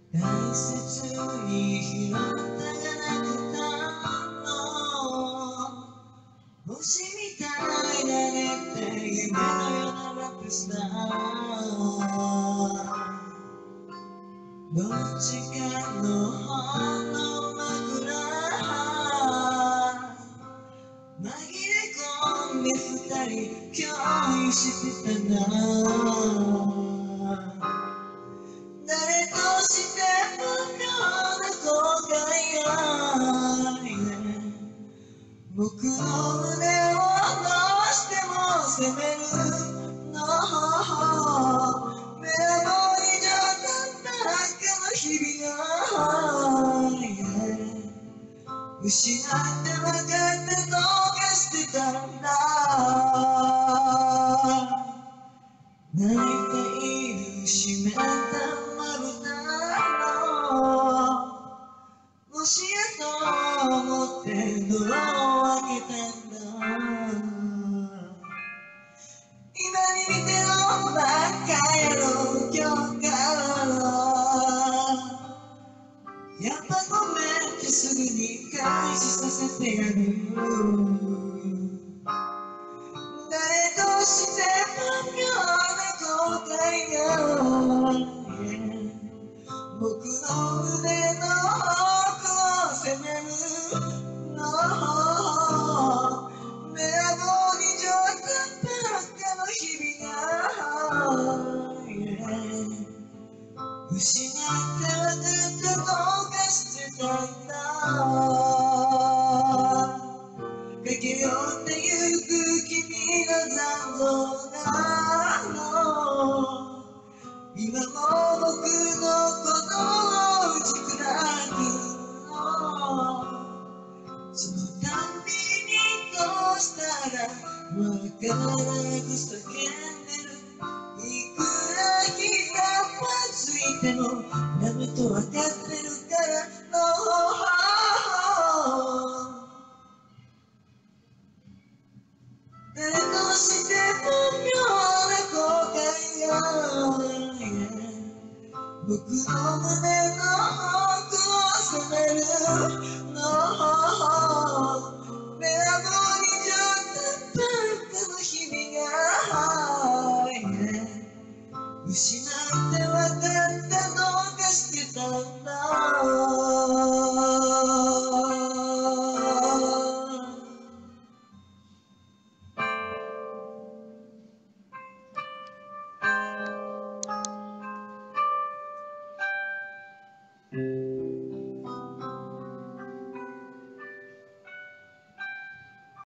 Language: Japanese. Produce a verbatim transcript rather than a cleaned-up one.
大切に拾ったがなくたの星みたいなねって夢のようなラップスターどっちかの方の枕紛れ込んで二人共有してたな誰として不妙な後悔が僕の胸をどうしても責めるの目も以上だった赤の日々が失って分かってどうかしてたんだ泣いている湿ったまぶたのもしやと思ってドアを開けたんだ今に見てろバカ野郎今日からやっぱごめんってすぐに返しさせてやる誰としても妙な後悔が僕の胸の奥を責めるの目aboに上手ばっかの日々が失って分かってどうかしてたんだ駆け寄ってゆく君の残像が今も僕のことを打ち砕くのそのたんびにどうしたらわからなく叫んでるいくらひざまついてもダメとわかってるからの誰としても妙な後悔が僕の胸の奥を責めるの目aboにちょっとばっかの日々が失って分かってどうかしてたんだ